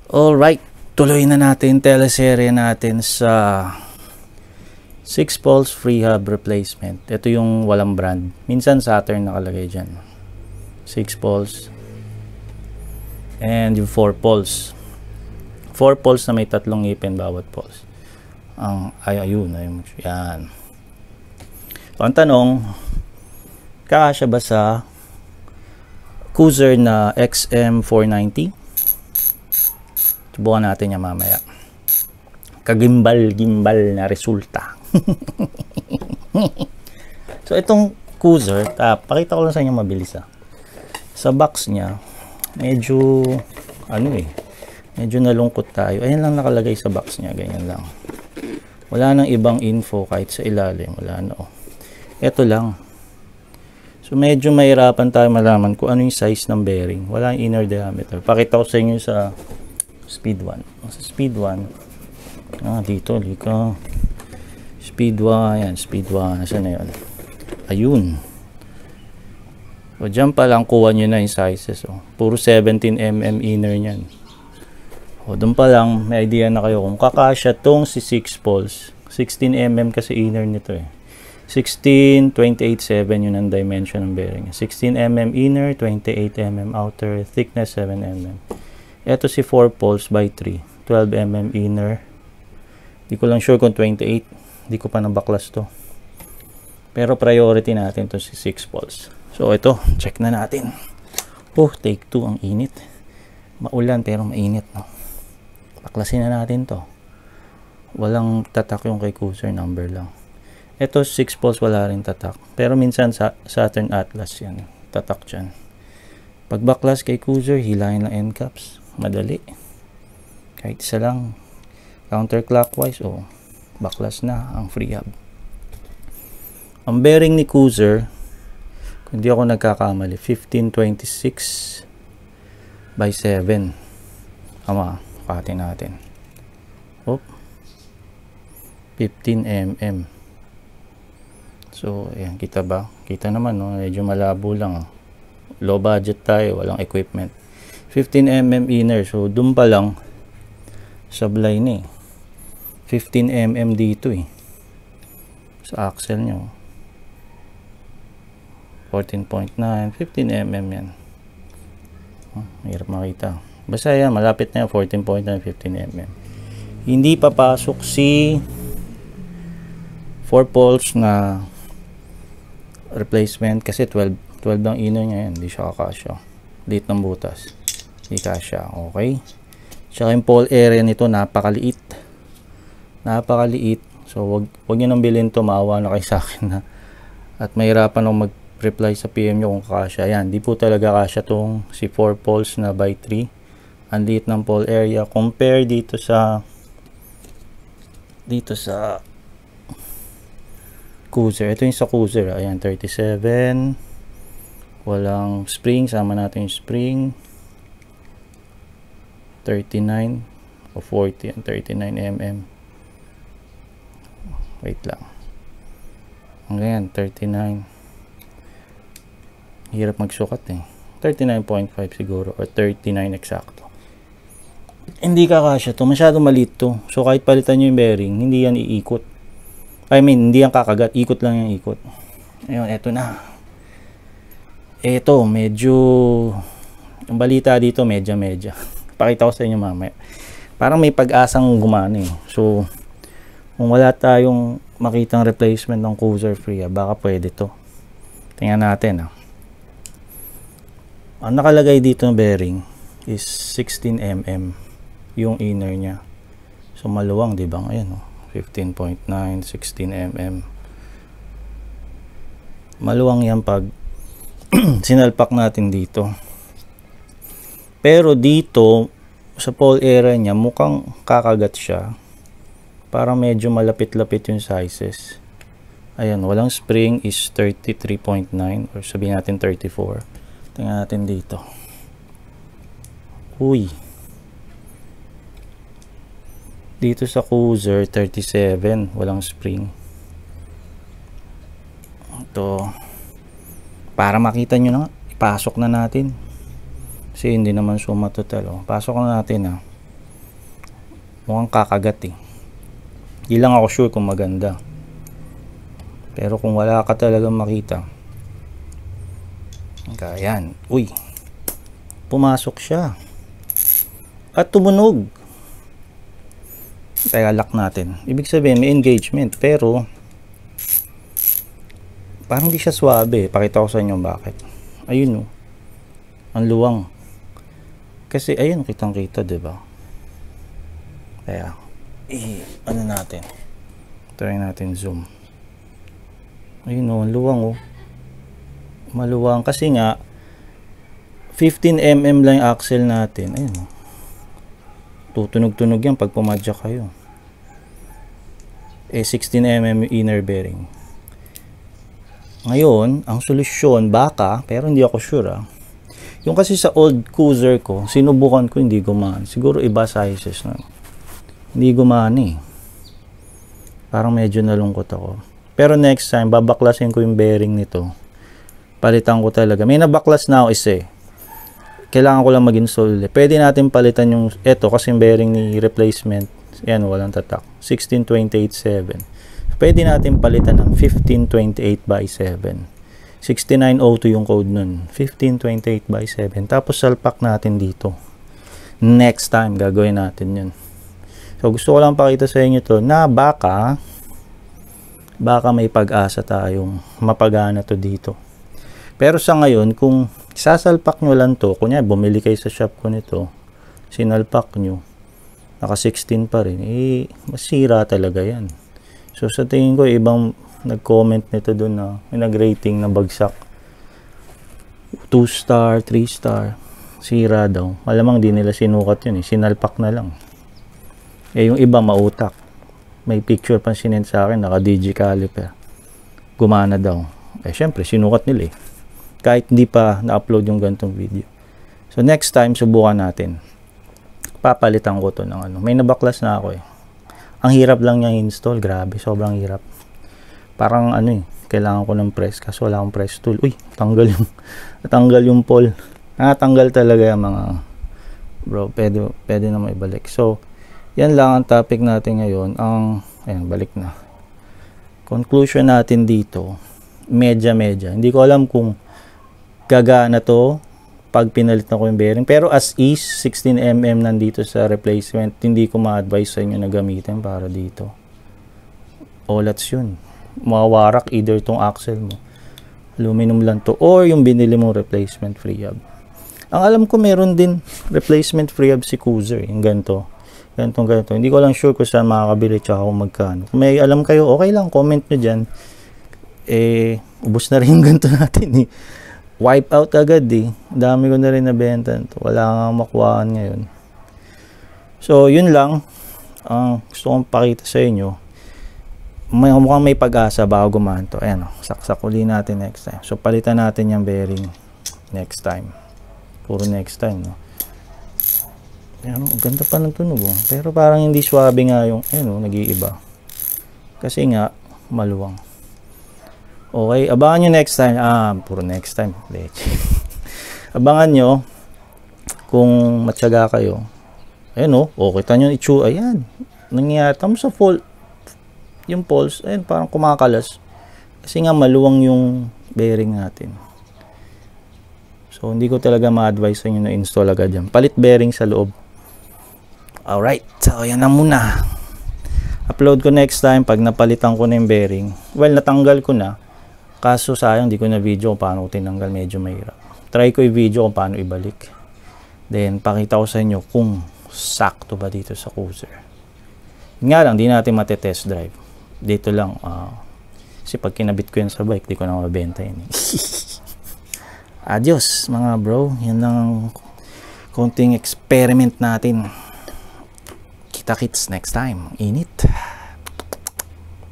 Alright, tuloy na natin teleserye natin sa 6 poles free hub replacement. Ito yung walang brand. Minsan Saturn nakalagay dyan. 6 poles. And yung 4 poles. 4 poles na may tatlong ngipin bawat poles. Ayun. Yan. So, ang tanong, kakasya ba sa Cruiser na XM490? Subukan natin yan mamaya. Kagimbal-gimbal na resulta. So, itong Cruiser, pakita ko lang sa inyo mabilis. Sa box niya, medyo, medyo nalungkot tayo. Ayan lang nakalagay sa box niya, ganyan lang. Wala nang ibang info kahit sa ilalim. Wala na. Ito lang. So, medyo mahirapan tayo malaman kung ano yung size ng bearing. Wala yung inner diameter. Pakita ko sa inyo sa speed 1. Sa speed 1, dito, lika. Speed 1, yan, speed 1. Nasaan na yun? Ayun. So, dyan pa lang kuha nyo na yung sizes. Puro 17mm inner nyan. Doon pa lang, may idea na kayo kung kakasya tong si 6 poles. 16mm kasi inner nito 16, 28.7 yun ang dimension ng bearing. 16mm inner, 28mm outer, thickness 7mm. Ito si 4 poles by 3, 12mm inner. Di ko lang sure kung 28. Di ko pa nabaklas to. Pero priority natin to si 6 poles. So ito, check na natin. Take 2 ang init. Maulan pero mainit, no? Baklasin na natin to. Walang tatak yung kay Cruiser, number lang. Ito 6 poles wala rin tatak. Pero minsan sa Saturn Atlas yan. Tatak dyan. Pag baklas kay Cruiser, hilahin lang end caps. Madali. Kahit isa lang. Counterclockwise, baklas na ang free hub. Ang bearing ni Cruiser, kung di ako nagkakamali, 1526 by 7. Pati natin. 15mm. So, ayan, kita ba? Kita naman, no? Medyo malabo lang. Low budget tayo, walang equipment. 15mm inner. So, dun pa lang, sablay na 15mm dito sa axle nyo. 14.9, 15mm yan. Mahirap makita. Basta yan, malapit na yan, 14.9, 15mm. Hindi papasok si 4 poles na replacement kasi 12 ang inner niya yan. Hindi siya kakasya. Liit ng butas. Hindi kasya. Okay. Tsaka yung pole area nito napakaliit. Napakaliit. So wag niyo nang bilhin to, maawa na kayo sa akin na. At mahirapan akong mag-reply sa PM nyo kung kasya. Yan. Di po talaga kasya tong si 4 poles na by 3. Ang liit ng pole area. Compare dito sa Cruiser. Ito yung sa Cruiser. Ayan, 37. Walang spring. Sama natin yung spring. 39 o 40. 39mm. Wait lang. Ayan, 39. Hirap magsukat 39.5 siguro. Or 39 eksakto. Hindi kakasya to. Masyado maliit to. So, kahit palitan nyo yung bearing, hindi yan iikot. Hindi yan kakagat. Ikot lang yung ikot. Ayun, eto na. Eto, medyo yung balita dito, medya. Pakita ko sa inyo mamaya. Parang may pag-asang gumana So, kung wala tayong makitang replacement ng Cruiser free, baka pwede to. Tingnan natin. Ang nakalagay dito ng bearing is 16mm yung inner niya. So, maluwang, di ba? Ayan, 15.9, 16mm. Maluwang yan pag sinalpak natin dito. Pero dito, sa pole area niya, mukhang kakagat siya. Para medyo malapit-lapit yung sizes. Ayan, walang spring is 33.9 or sabihin natin 34. Tingnan natin dito. Uy. Dito sa Cruiser 37, walang spring. Ito, para makita nyo na, ipasok na natin. Kasi hindi naman suma total. Pasok na natin Mukhang kakagat eh. Di lang ako sure kung maganda. Pero kung wala ka talagang makita. Ayan. Uy. Pumasok siya. At tumunog. Kaya lock natin. Ibig sabihin may engagement. Pero parang di siya swabe. Pakita ko sa inyo bakit. Ayun oh. Ang luwang. Kasi ayun kitang kita, diba? Kaya ano natin. Try natin zoom. Ayun oh, ang luwang oh. Maluwang kasi nga 15mm lang yung axle natin. Ayun oh. Tutunog-tunog yan pag pumadya kayo. 16mm inner bearing. Ngayon, ang solusyon baka, pero hindi ako sure yung kasi sa old cruiser ko, sinubukan ko hindi gumana. Siguro iba sizes na. Hindi gumana eh. Parang medyo nalungkot ako. Pero next time, babaklasin ko yung bearing nito. Palitan ko talaga. May nabaklas na ako isa eh. Kailangan ko lang mag-install ulit. Pwede natin palitan yung eto kasi yung bearing ni replacement. Yan, walang tatak. 16287. Pwede natin palitan ng 1528/7. 6902 yung code nun. 1528/7. Tapos salpak natin dito. Next time, gagawin natin yun. So, gusto ko lang pakita sa inyo to na baka may pag-asa tayong mapagana to dito. Pero sa ngayon, kung sasalpak nyo lang to, kunya bumili kayo sa shop ko nito, sinalpak nyo, naka 16 pa rin, masira talaga yan. So sa tingin ko, ibang nag-comment nito doon na nag-rating na bagsak. 2 star, 3 star, sira daw. Malamang di nila sinukat yun eh, sinalpak na lang. Yung iba mautak. May picture pa sinend sa akin, naka-DG caliper. Gumana daw. Syempre, sinukat nila eh. Kahit hindi pa na-upload yung gantong video. So next time, subukan natin. Papalitan ko to ng ano. May nabaklas na ako eh. Ang hirap lang niya install, grabe, sobrang hirap. Parang ano eh, kailangan ko ng press kasi wala akong press tool. Uy, tanggal yung pole. Tanggal talaga yung mga bro, pwede na maibalik. So, yan lang ang topic natin ngayon. Ayan, balik na. Conclusion natin dito, medya. Hindi ko alam kung gagana to pag pinalit na ko yung bearing. Pero as is, 16mm nandito sa replacement. Hindi ko ma-advise sa inyo na gamitin para dito. Olats yun. Mawawarak either tong axle mo. Aluminum lang to. Or yung binili mong replacement free hub. Ang alam ko meron din replacement free hub si Cruiser. Yung ganito. Ganito. Hindi ko lang sure kung saan makakabili tsaka kung magkano. Kung may alam kayo, okay lang. Comment nyo dyan. Ubos na rin yung ganito natin eh. Wipe out agad eh. Dami ko na rin nabenta. Wala nga makuhaan ngayon. So, yun lang. Gusto kong pakita sa inyo. Mukhang may pag-asa bago gumanto. Ayan o. Saksak uli natin next time. So, palitan natin yung bearing next time. Puro next time, no? Ayan o. Ganda pa ng tunog o. Pero parang hindi swabe nga yung, ayan o, nag-iiba. Kasi nga, maluwang. Okay, abangan nyo next time. Puro next time. Abangan nyo kung matyaga kayo. Ayan o, kita nyo yung ayan. Nangyayari. Tamo sa fault. Yung pulse, ayan, parang kumakalas. Kasi nga maluwang yung bearing natin. So, hindi ko talaga ma-advise sa inyo na install agad yan. Palit bearing sa loob. Alright, so yan na muna. Upload ko next time pag napalitan ko na yung bearing. Well, natanggal ko na. Kaso sayang, di ko na video kung paano ko tinanggal. Medyo mahirap. Try ko i-video kung paano ibalik. Then, pakita ko sa inyo kung sakto ba dito sa Cruiser. Nga lang, di natin mate-test drive. Dito lang. Kasi pag kinabit ko yan sa bike, di ko na mabenta yun. Adios, mga bro. Yan lang ang konting experiment natin. Kita-kits next time. Init.